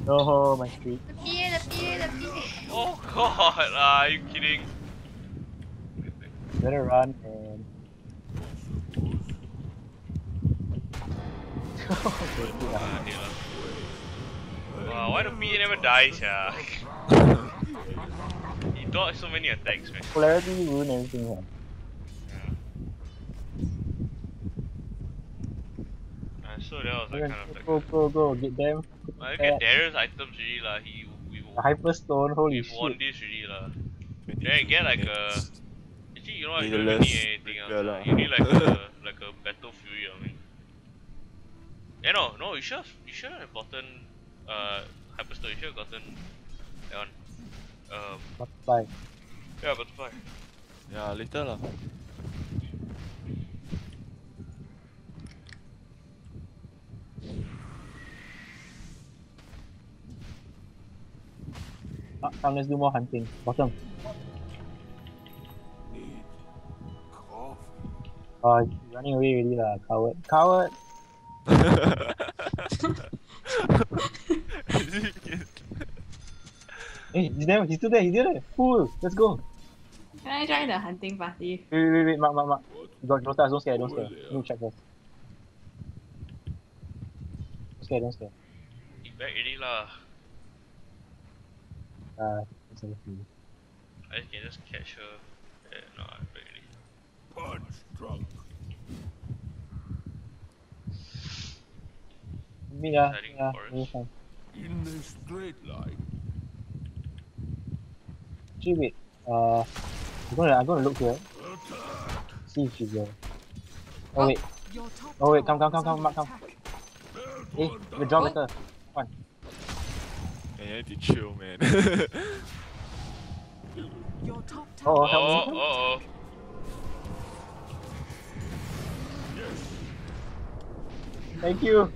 No, my streak. The PA. Oh god, are you kidding? Better run and. Wow, why the PA never dies, yeah? He dodged so many attacks, man. Polarity ruin everything here. So that was like kind of like Go, get them. I get Darius items really lah. We The Hyperstone, holy we've won shit. this really lah. Then get like a. Actually, you know what? You don't Needless even need anything else. repair lah. You need like a Battle Fury or something. No, you should have gotten Hyperstone. You should have gotten that one. Butterfly. Yeah, Butterfly. Yeah, later lah. Come, let's do more hunting. Bottom. Oh, he's running away already lah, coward. Coward! Hey, he's still there, Cool, let's go. Can I join the hunting party? Wait, Mark. You got Jotas, don't scare. Let me check first. Don't scare. He's back already lah. It's okay. I can just catch her. Yeah, no, I'm back already. Punch drunk. Yeah, Hiding fine. In a straight line. Actually, wait. I'm gonna look here. See if she's there. Oh wait. Come, Mark, come. Hey, the draw better. Come on. Man, you need to chill, man. Oh, help me. Oh. Thank you.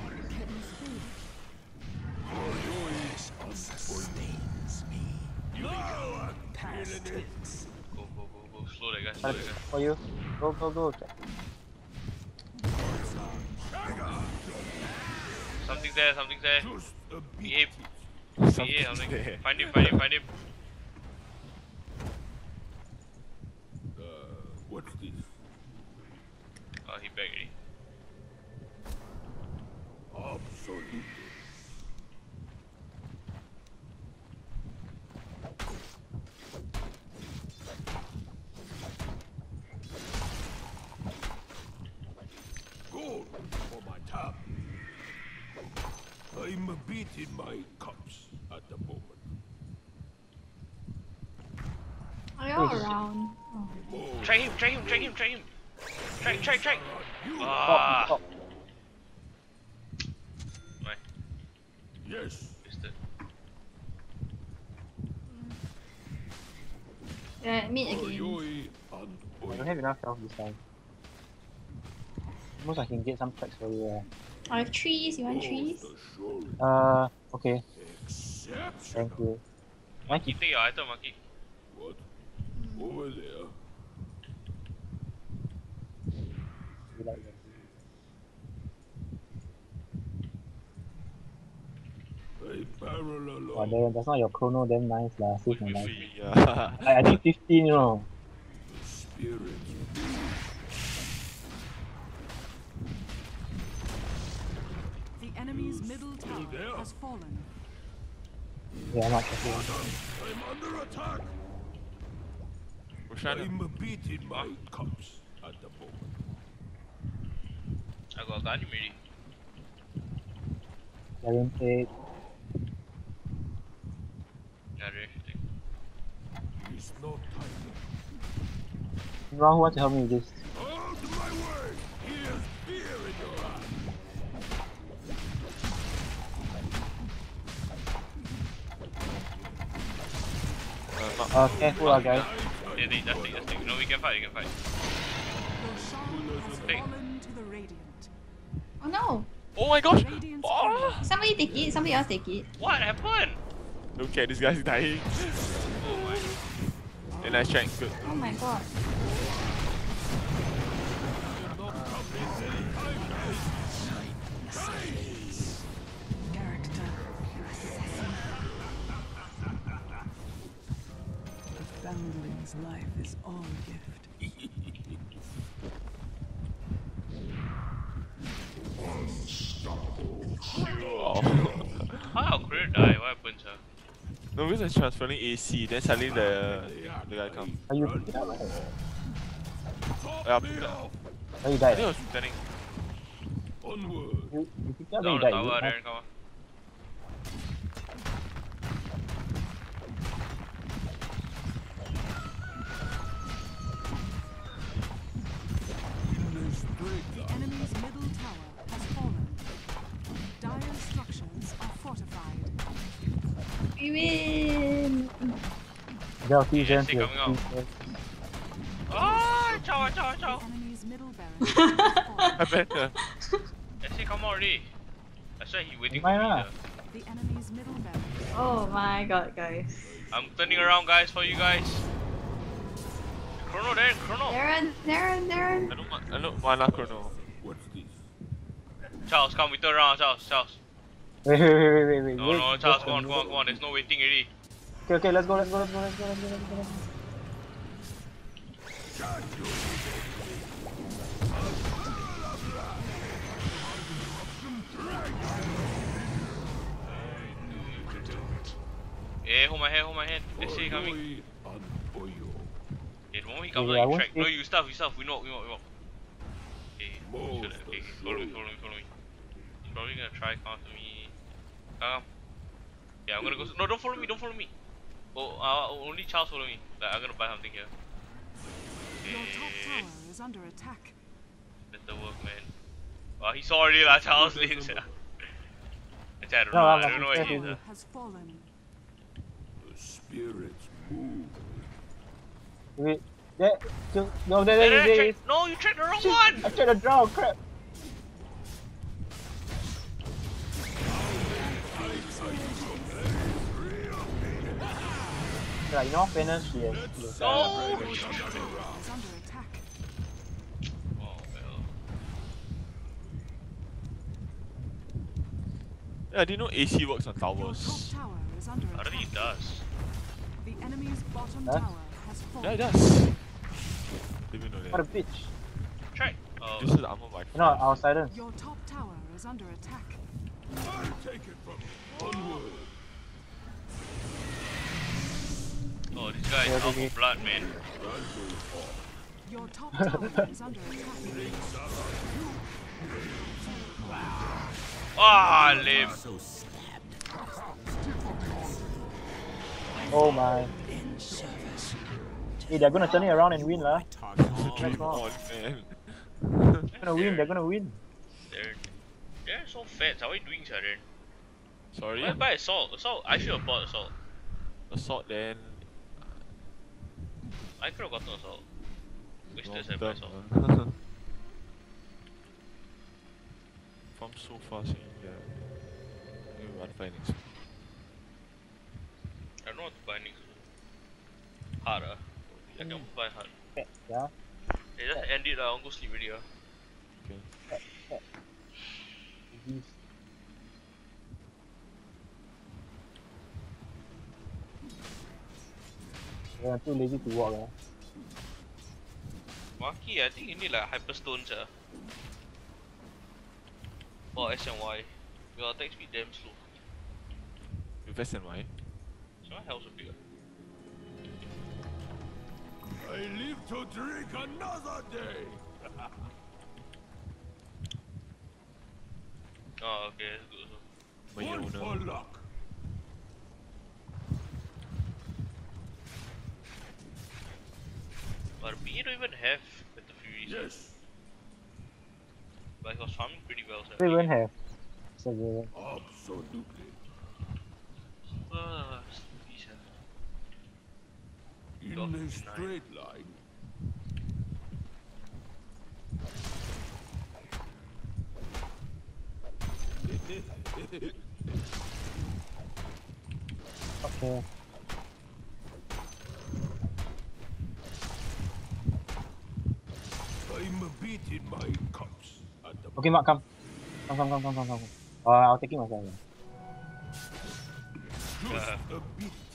Go. Slow that guy. For you. Go. Something's there. Just a PA, bit. something. there. Find him. What's this? Oh, he back already. Absolutely. Gold for my tab. I'm a bit in my cups at the moment. Are you all around? Oh. Try him. Try. Stop. Right. Yes. Missed it. Yeah, meet again. Oi, and I don't have enough health this time. Most I can get some tracks for you. I have trees. You want trees? Okay. Exceptional. Thank you. Monkey, take your item, Monkey. What? Over there. You like that? A barrel along. Oh, damn, that's not your chrono, damn nice lah. Save my life. Free, yeah. I think 15, you know. Spirit. The enemy's middle tower has fallen. Yeah, I'm not careful. I'm under attack. Which one? I'm a bit in my cups at the moment. I got gun already. 7, 8. Yeah, ready. It's not time. Who wants to help me with this? Out of my way! Here's fear in your eyes. Careful lah, guys. Yeah, just take. No, we can fight. Your shrine has Hey. fallen to the radiant. Oh no! Oh my gosh! Radiant's Oh! Somebody take it. Somebody else take it. What happened? Look at this guy's dying. Oh my. And nice track, good. Oh my god. character. is all gift. Oh. How our career die? What happened, sir? No, because I was transferring AC, then suddenly the guy come. Are you pick it up? Right? Yeah, pick it up. Oh, you I died. think I was returning. Onward. You picked it up, then Down you the died. tower, Huh? Darren, come on. The enemy's middle tower has fallen. Dire structures are fortified. We win! There are fusions see here. coming up. Fusions. Ah, ciao, ciao, The ciao. enemy's middle barracks has fallen. I better. Actually, come out already. That's why he waiting for Why me. not? Sir. The enemy's middle barracks. Oh my god, guys. I'm turning around, guys, for you guys. Chrono, Darren, chrono. Darren! I know mana chrono. What's this? Charles, come, we turn around, Charles, Charles. Wait. No, wait, no, Charles, wait, come on, come on, come on. There's no waiting already. Okay, let's go. Hey, hold my hand. Let's see, coming. Boy and boyo. Okay, the moment he comes Yeah, I out, you won't track. stay. No, you stuff. We know. Okay, Most okay, follow me. He's probably gonna try counter me. Come. Yeah, I'm gonna go. No, don't follow me. Oh, only Charles follow me. Like, I'm gonna buy something here. Your top Okay, tower is under attack. better work, man. Wow, he saw already, lah. Charles lanes. Actually, I don't No, know. I'm I don't know where he is. careful. Has fallen. The spirits move. Wait. There. No, there Hey, is. no, you tracked the wrong one. I tried to draw. Crap. Yeah, in all fairness, she has. No. Is under attack. Oh well. Yeah, I didn't know AC works on Your top towers. tower is under I don't attack. think it does. The enemy's bottom Huh? tower has fallen. Yeah, it does. Didn't know What a that. bitch. Track. Oh. This is armor by No, our silence. Your top tower is under attack. I'll take it from you. Onward. Oh, this guy is Yeah, out okay. for blood, man. Your top tower is under attack. Ah, lame. Oh my. Hey, they're gonna turn it around and win, lah. Dream on, man. They're gonna win. They're so fat. How are you doing, Sharon? Sorry? Why buy assault? Assault. I should have bought assault. Assault then. I could have gotten assault. Wasted Long seven term, assault. From so fast, yeah. Maybe one Phoenix. I don't know what to buy next. Hard, I can buy hard. Yeah. Hey, just end it, I want to go sleep already. Okay. They're too lazy to walk, lah. Maki, I think you need like hyperstones, or S and Y. Your attack speed damn slow. With S and Y. So my health is bigger. I live to drink another day. Oh, okay, that's good. So. My One for owner. luck. But we don't even have Better Furies. Yes. But he was farming pretty well, so. They won't have. So they Absolutely. Sleepy, sir. In Go. a Nice. straight line. okay. I'm a bit in my cups at the Okay, Mark, come. Come. I'll take it myself. just a bit